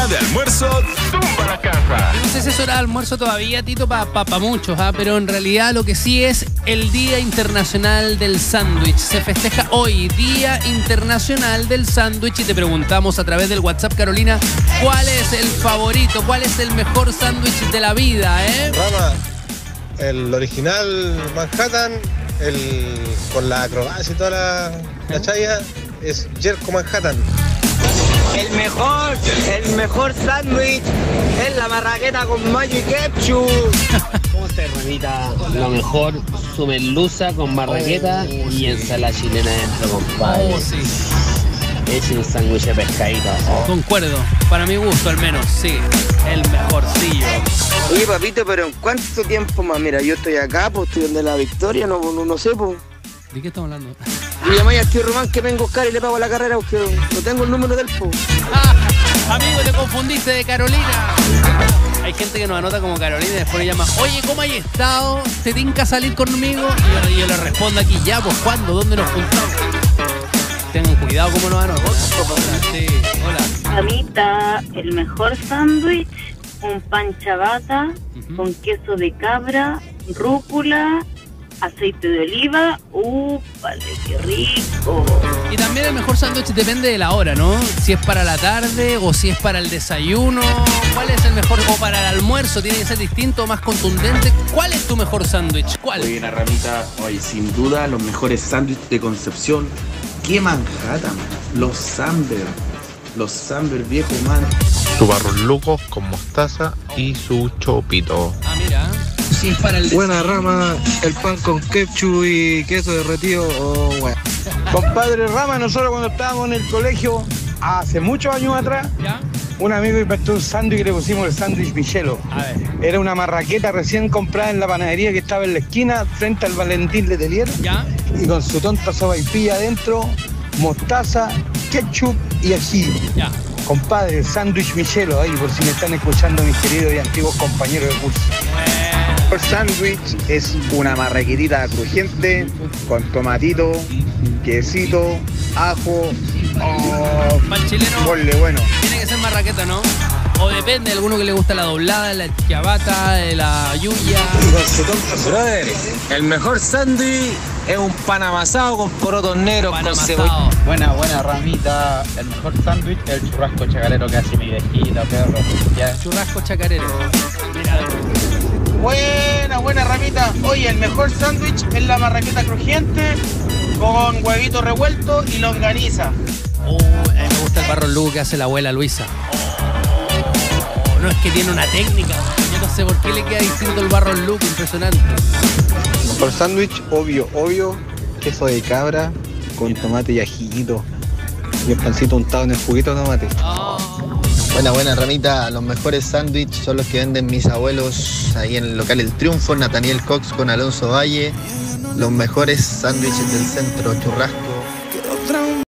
hora de almuerzo, tumba la casa. No sé si es hora de almuerzo todavía, Tito, para muchos, pero en realidad lo que sí es el Día Internacional del Sándwich. Se festeja hoy, Día Internacional del Sándwich, y te preguntamos a través del WhatsApp, Carolina, ¿cuál es el favorito? ¿Cuál es el mejor sándwich de la vida, Rama, el original Manhattan, con la acrobacia y toda la chaya, es Jerko Manhattan. El mejor sándwich es la marraqueta con mayo y ketchup. ¿Cómo te remita? Lo mejor, su merluza con marraqueta y ensalada chilena dentro, compadre. Oh, sí. Es un sándwich de pescadito. Concuerdo, para mi gusto al menos, sí, el mejorcillo. Oye, papito, pero ¿en cuánto tiempo más? Mira, yo estoy acá, pues estoy donde la Victoria, no sé, pues. ¿De qué estamos hablando? Y llamáis al tío Román que vengo a buscar y le pago la carrera porque no tengo el número del po. Amigo, te confundiste de Carolina. Hay gente que nos anota como Carolina y después le llama, oye, ¿cómo hay estado? ¿Te tinca salir conmigo? Y yo le respondo aquí, ya, pues, ¿cuándo? ¿Dónde nos juntamos? Tengan cuidado cómo nos anotan. Sí, hola. Mamita, el mejor sándwich, un pan ciabatta con queso de cabra, rúcula, aceite de oliva. ¡Vale, qué rico! Y también el mejor sándwich depende de la hora, ¿no? Si es para la tarde o si es para el desayuno. ¿Cuál es el mejor? O para el almuerzo, tiene que ser distinto, más contundente. ¿Cuál es tu mejor sándwich? ¿Cuál? Oye, la Ramita, hoy sin duda los mejores sándwiches de Concepción. ¡Qué Manhattan! Los Samber viejos, man. Su barrolucos con mostaza y su chopito. Ah, mira. Sí, para el Buena Rama, el pan con ketchup y queso derretido. Bueno. Compadre Rama, nosotros cuando estábamos en el colegio, hace muchos años atrás, ¿Ya? un amigo inventó un sándwich que le pusimos el sándwich Michelo. A ver. Era una marraqueta recién comprada en la panadería que estaba en la esquina, frente al Valentín Letelier, ¿Ya? y con su tonta sopaipilla adentro, mostaza, ketchup y ají. Ya. Compadre, el sándwich Michelo ahí, por si me están escuchando mis queridos y antiguos compañeros de curso. El sándwich es una marraquetita crujiente con tomatito, quesito, ajo. Pan chileno. Mole bueno. Tiene que ser marraqueta, ¿no? O depende, de alguno que le gusta la doblada, la ciabatta, la yuya. Brother, el mejor sándwich es un pan amasado con porotos negros Pan con amasado. cebolla. Buena Ramita, el mejor sándwich es el churrasco chacarero que hace mi viejita, perro. Ya. Churrasco chacarero. Mira. Buena Ramita. Oye, el mejor sándwich es la marraqueta crujiente con huevito revuelto y longaniza. Me gusta el barro lugo que hace la abuela Luisa. No, es que tiene una técnica. Yo no sé por qué le queda distinto el barro lugo, impresionante. Por sándwich, obvio, queso de cabra con tomate y ajito. Y el pancito untado en el juguito de tomate. Buena Ramita, los mejores sándwiches son los que venden mis abuelos ahí en el local El Triunfo, Nathaniel Cox con Alonso Valle. Los mejores sándwiches del centro, churrasco.